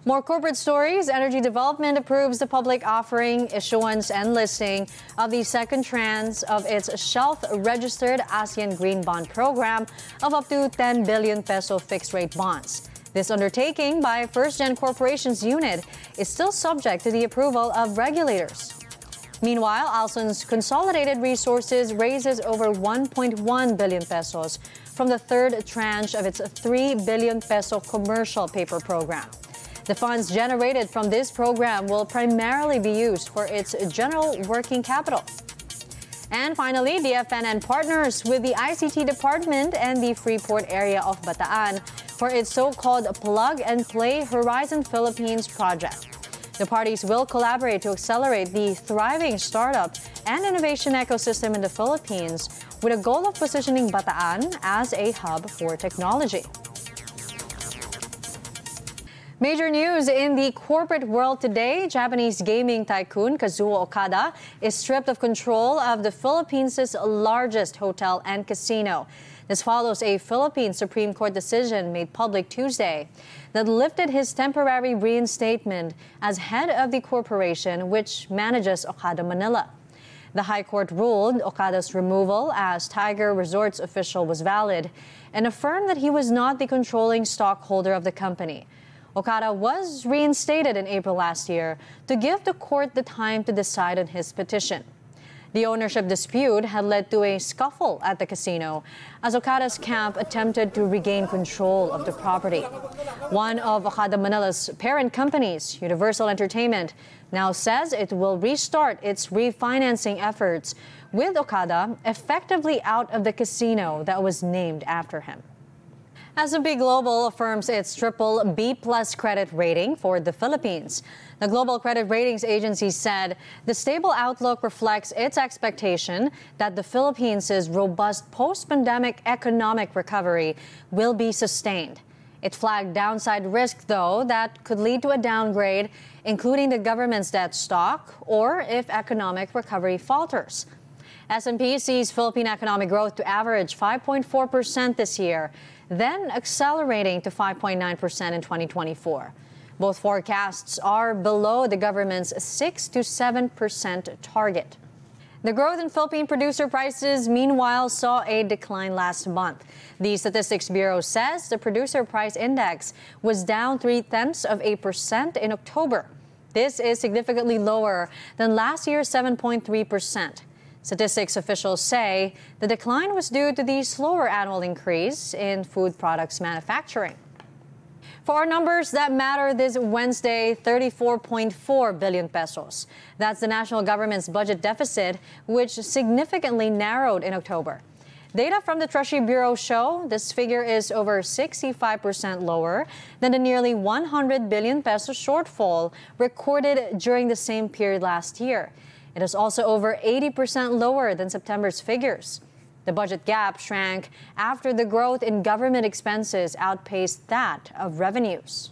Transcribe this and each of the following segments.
More corporate stories. Energy Development approves the public offering, issuance, and listing of the second tranche of its shelf-registered ASEAN Green Bond Program of up to 10 billion peso fixed-rate bonds. This undertaking by FirstGen Corporation's unit is still subject to the approval of regulators. Meanwhile, Alson's consolidated resources raises over 1.1 billion pesos from the third tranche of its 3 billion peso commercial paper program. The funds generated from this program will primarily be used for its general working capital. And finally, DFNN partners with the ICT Department and the Freeport area of Bataan for its so-called Plug and Play Horizon Philippines project. The parties will collaborate to accelerate the thriving startup and innovation ecosystem in the Philippines with a goal of positioning Bataan as a hub for technology. Major news in the corporate world today. Japanese gaming tycoon Kazuo Okada is stripped of control of the Philippines' largest hotel and casino. This follows a Philippine Supreme Court decision made public Tuesday that lifted his temporary reinstatement as head of the corporation which manages Okada Manila. The High Court ruled Okada's removal as Tiger Resorts official was valid and affirmed that he was not the controlling stockholder of the company. Okada was reinstated in April last year to give the court the time to decide on his petition. The ownership dispute had led to a scuffle at the casino as Okada's camp attempted to regain control of the property. One of Okada Manila's parent companies, Universal Entertainment, now says it will restart its refinancing efforts with Okada effectively out of the casino that was named after him. S&P Global affirms its BBB+ credit rating for the Philippines. The Global Credit Ratings Agency said the stable outlook reflects its expectation that the Philippines' robust post-pandemic economic recovery will be sustained. It flagged downside risk, though, that could lead to a downgrade, including the government's debt stock or if economic recovery falters. S&P sees Philippine economic growth to average 5.4% this year, then accelerating to 5.9% in 2024. Both forecasts are below the government's 6 to 7% target. The growth in Philippine producer prices, meanwhile, saw a decline last month. The Statistics Bureau says the producer price index was down 0.3% in October. This is significantly lower than last year's 7.3%. Statistics officials say the decline was due to the slower annual increase in food products manufacturing. For our numbers that matter this Wednesday, 34.4 billion pesos. That's the national government's budget deficit, which significantly narrowed in October. Data from the Treasury Bureau show this figure is over 65% lower than the nearly 100 billion peso shortfall recorded during the same period last year. It is also over 80% lower than September's figures. The budget gap shrank after the growth in government expenses outpaced that of revenues.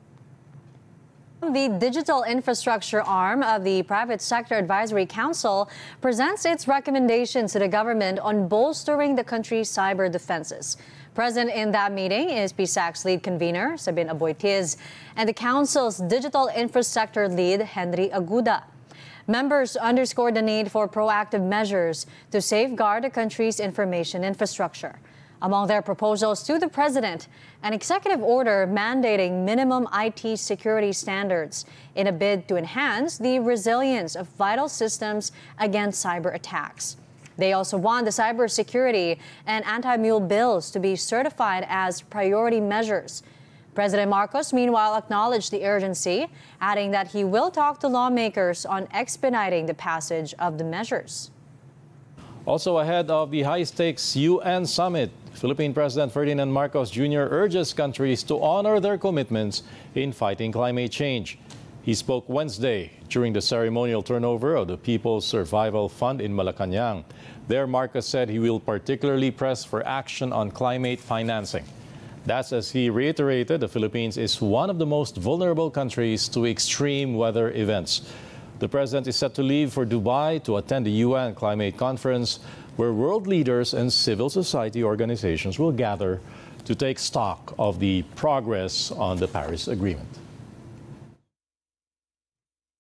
The digital infrastructure arm of the Private Sector Advisory Council presents its recommendations to the government on bolstering the country's cyber defenses. Present in that meeting is PSAC's lead convener, Sabin Aboitiz, and the council's digital infrastructure lead, Henry Aguda. Members underscored the need for proactive measures to safeguard the country's information infrastructure. Among their proposals to the president, an executive order mandating minimum IT security standards in a bid to enhance the resilience of vital systems against cyber attacks. They also want the cybersecurity and anti-mule bills to be certified as priority measures. President Marcos, meanwhile, acknowledged the urgency, adding that he will talk to lawmakers on expediting the passage of the measures. Also ahead of the high-stakes UN summit, Philippine President Ferdinand Marcos Jr. urges countries to honor their commitments in fighting climate change. He spoke Wednesday during the ceremonial turnover of the People's Survival Fund in Malacanang. There, Marcos said he will particularly press for action on climate financing. That's as he reiterated the Philippines is one of the most vulnerable countries to extreme weather events. The president is set to leave for Dubai to attend the UN Climate Conference, where world leaders and civil society organizations will gather to take stock of the progress on the Paris Agreement.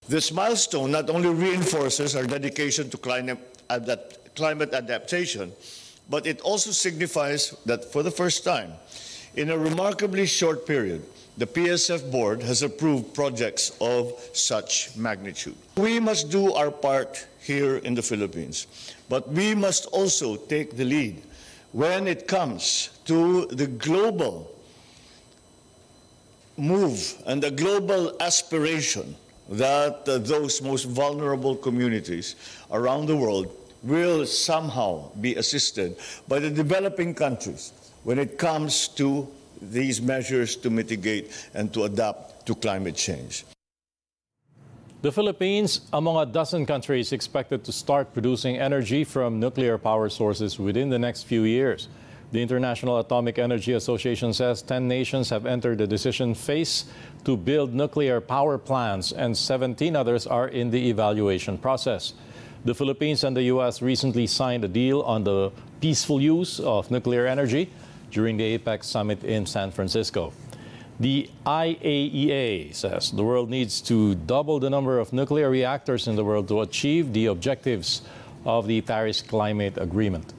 This milestone not only reinforces our dedication to climate adaptation, but it also signifies that for the first time, in a remarkably short period, the PSF board has approved projects of such magnitude. We must do our part here in the Philippines, but we must also take the lead when it comes to the global move and the global aspiration that those most vulnerable communities around the world will somehow be assisted by the developing countries when it comes to these measures to mitigate and to adapt to climate change. The Philippines, among a dozen countries, expected to start producing energy from nuclear power sources within the next few years. The International Atomic Energy Association says 10 nations have entered the decision phase to build nuclear power plants, and 17 others are in the evaluation process. The Philippines and the U.S. recently signed a deal on the peaceful use of nuclear energy during the APEC summit in San Francisco. The IAEA says the world needs to double the number of nuclear reactors in the world to achieve the objectives of the Paris Climate Agreement.